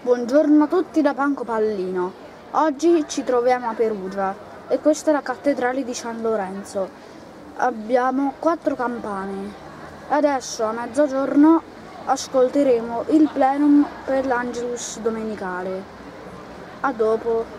Buongiorno a tutti da Panco Pallino. Oggi ci troviamo a Perugia e questa è la cattedrale di San Lorenzo. Abbiamo 4 campane. Adesso a mezzogiorno ascolteremo il plenum per l'Angelus domenicale. A dopo.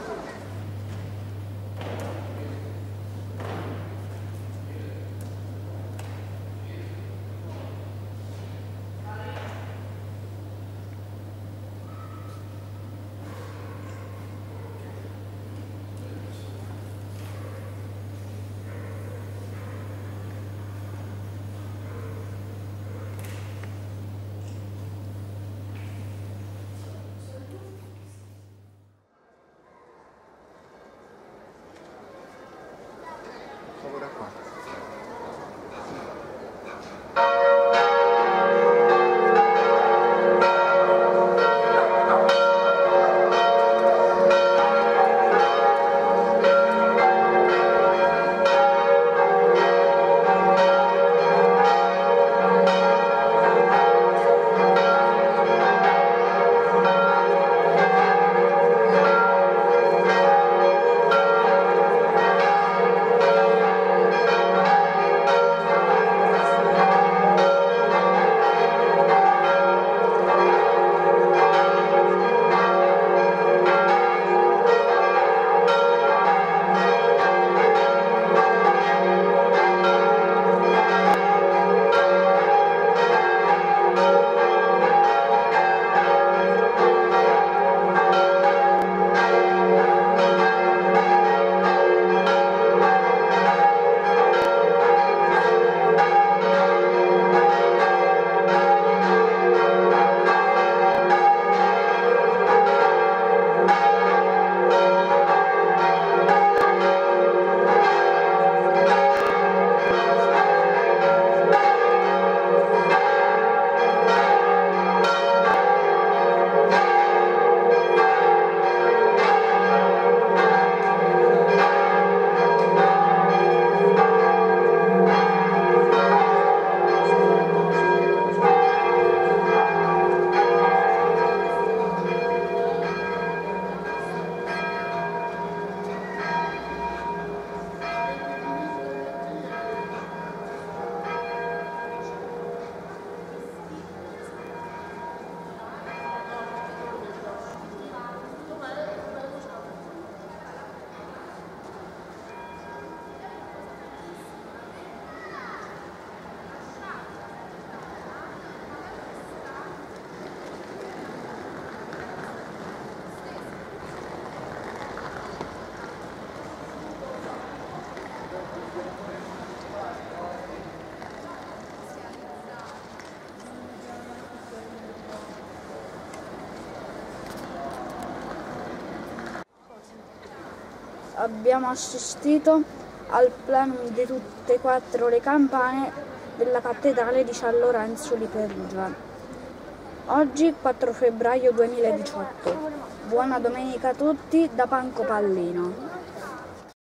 Ora qua. Abbiamo assistito al plenum di tutte e 4 le campane della cattedrale di San Lorenzo di Perugia. Oggi 4 febbraio 2018. Buona domenica a tutti da Panco Pallino.